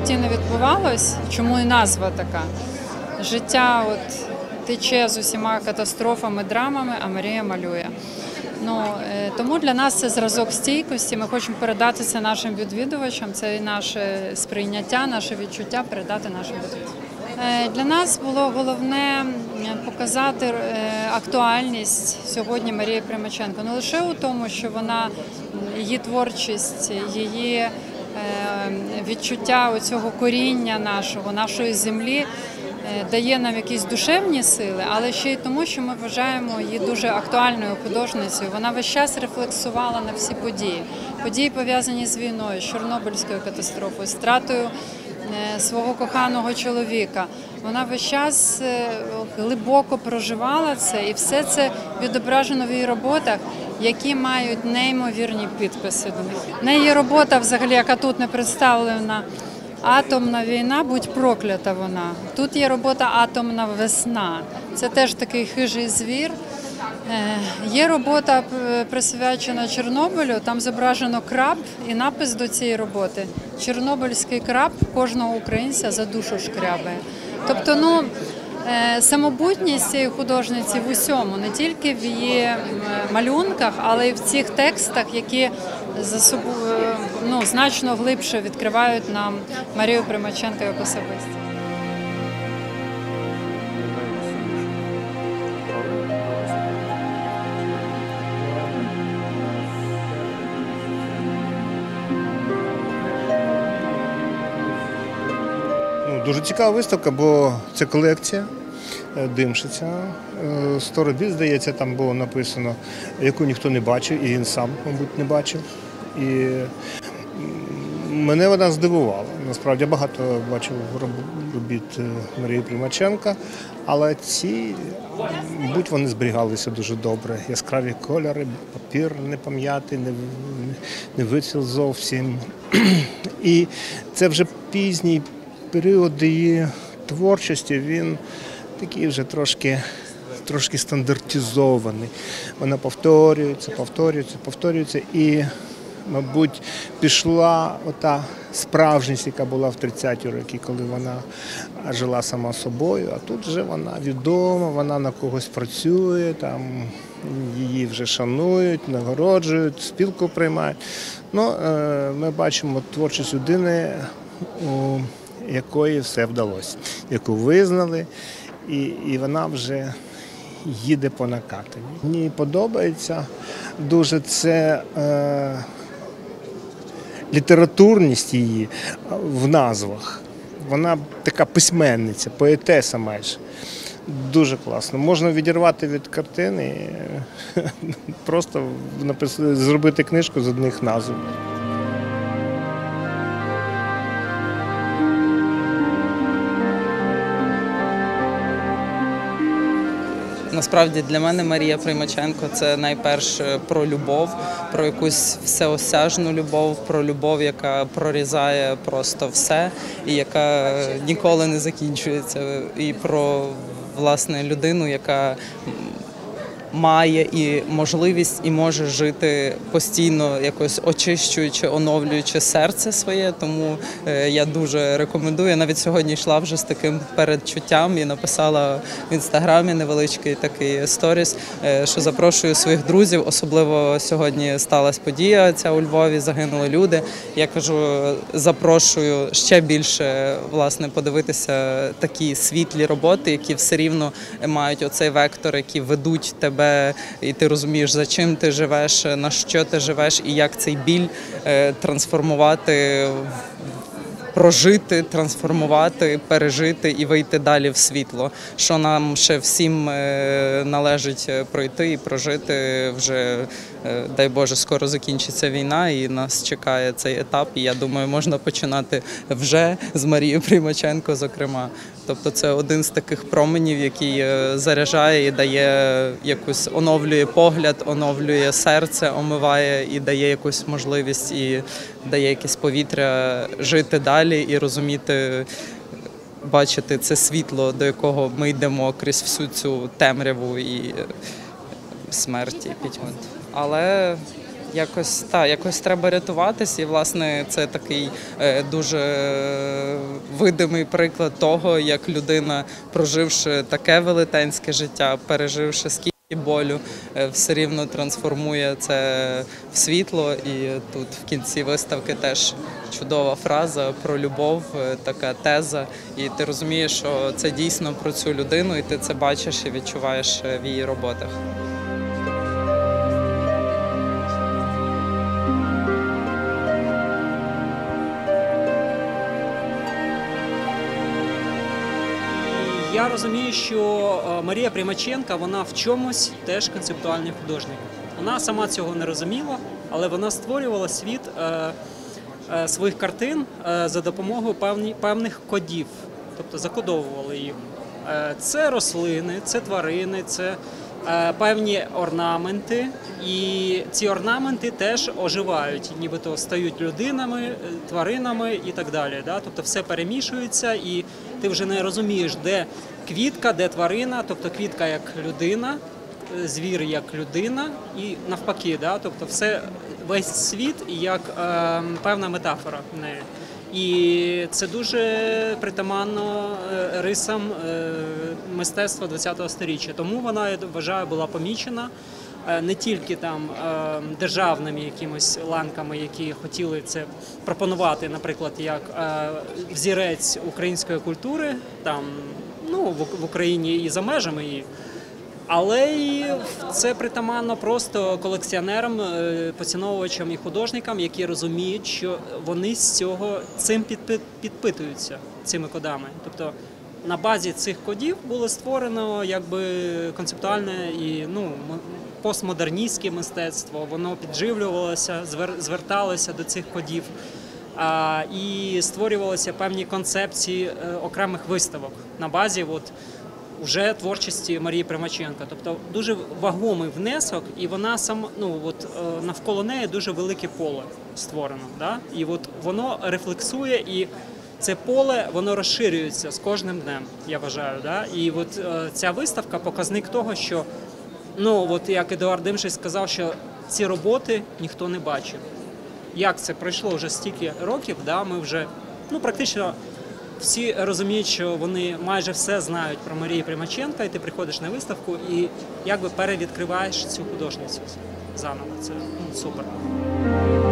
житті не відбувалось, чому і назва така. Життя тече з усіма катастрофами, драмами, а Марія малює. Тому для нас це зразок стійкості, ми хочемо передати це нашим відвідувачам, це і наше сприйняття, наше відчуття передати нашим відвідувачам. Для нас було головне показати актуальність сьогодні Марії Примаченко. Не лише у тому, що її творчість, її відчуття цього коріння нашої землі дає нам якісь душевні сили, але ще й тому, що ми вважаємо її дуже актуальною художницею. Вона весь час рефлексувала на всі події. Події, пов'язані з війною, з Чорнобильською катастрофою, з втратою свого коханого чоловіка. Вона весь час глибоко проживала це, і все це відображено в її роботах, які мають неймовірні підписи до них. В неї є робота, взагалі, яка тут не представлена, «Атомна війна, будь проклята вона». Тут є робота «Атомна весна». Це теж такий хижий звір. Є робота, присвячена Чорнобилю, там зображено краб і напис до цієї роботи «Чорнобильський краб кожного українця за душу шкрябає». Тобто, самобутність цієї художниці в усьому, не тільки в її малюнках, але й в цих текстах, які за собою значно глибше відкривають нам Марію Примаченко як особистість. Дуже цікава виставка, бо це колекція Димшиця. 100 робіт, здається, там було написано, яку ніхто не бачив, і він сам, мабуть, не бачив. І мене вона здивувала. Насправді, я багато бачив робіт Марії Примаченко, але ці, мабуть, вони зберігалися дуже добре. Яскраві кольори, папір не пом'ятий, не вицвів зовсім. І це вже пізній період її творчості, він такий вже трошки стандартизований. Вона повторюється і, мабуть, пішла ота справжність, яка була в 30-ті роки, коли вона жила сама собою, а тут вже вона відома, вона на когось працює, там її вже шанують, нагороджують, спілку приймають. Ми бачимо творчість людини, у якої все вдалося, яку визнали, і вона вже їде по накатанні. Мені подобається дуже це літературність її в назвах. Вона така письменниця, поетеса майже. Дуже класно. Можна відірвати від картини, просто зробити книжку з одних назв. Насправді для мене Марія Примаченко – це найперше про любов, про якусь всеосяжну любов, про любов, яка прорізає просто все і яка ніколи не закінчується. І про, власне, людину, яка має і можливість, і може жити постійно, якось очищуючи, оновлюючи серце своє. Тому я дуже рекомендую. Я навіть сьогодні йшла вже з таким передчуттям і написала в інстаграмі невеличкий такий сторіс, що запрошую своїх друзів. Особливо сьогодні сталася подія ця у Львові, загинули люди. Я кажу, запрошую ще більше, власне, подивитися такі світлі роботи, які все рівно мають оцей вектор, які ведуть тебе, і ти розумієш, за чим ти живеш, на що ти живеш і як цей біль трансформувати, прожити, трансформувати, пережити і вийти далі в світло, що нам ще всім належить пройти і прожити. Вже, дай Боже, скоро закінчиться війна і нас чекає цей етап, і я думаю, можна починати вже з Марії Примаченко, зокрема. Тобто це один з таких променів, який заряджає і дає якусь, оновлює погляд, оновлює серце, омиває і дає якусь можливість, і дає якесь повітря жити далі і розуміти, бачити це світло, до якого ми йдемо крізь всю цю темряву і смерті, пітьму. Але якось треба рятуватись, і власне це такий дуже видимий приклад того, як людина, проживши таке велетенське життя, переживши скільки болю, все рівно трансформує це в світло. І тут в кінці виставки теж чудова фраза про любов, така теза. І ти розумієш, що це дійсно про цю людину, і ти це бачиш і відчуваєш в її роботах. Я розумію, що Марія Примаченка, вона в чомусь теж концептуальний художник. Вона сама цього не розуміла, але вона створювала світ своїх картин за допомогою певних кодів, тобто закодовувала їх. Це рослини, це тварини, це певні орнаменти, і ці орнаменти теж оживають, нібито стають людинами, тваринами і так далі. Тобто все перемішується, і ти вже не розумієш, де квітка, де тварина, тобто квітка як людина, звір як людина і навпаки. Тобто весь світ як певна метафора в неї. І це дуже притаманно рисам мистецтва ХХ століття. Тому вона, я вважаю, була помічена не тільки там державними якимись ланками, які хотіли це пропонувати, наприклад, як взірець української культури, там, в Україні і за межами її. Але і це притаманно просто колекціонерам, поціновувачам і художникам, які розуміють, що вони цим підпитуються, цими кодами. Тобто на базі цих кодів було створено концептуальне і постмодерністське мистецтво. Воно підживлювалося, зверталося до цих кодів і створювалися певні концепції окремих виставок на базі вже творчості Марії Примаченко. Тобто дуже вагомий внесок, і вона навколо неї дуже велике поле створено. І воно рефлексує, і це поле, воно розширюється з кожним днем, я вважаю. І ця виставка – показник того, що, як Едуард Димшик сказав, що ці роботи ніхто не бачив. Як це пройшло вже стільки років, ми вже практично всі розуміють, що вони майже все знають про Марію Примаченко, і ти приходиш на виставку і перевідкриваєш цю художницю заново. Це супер.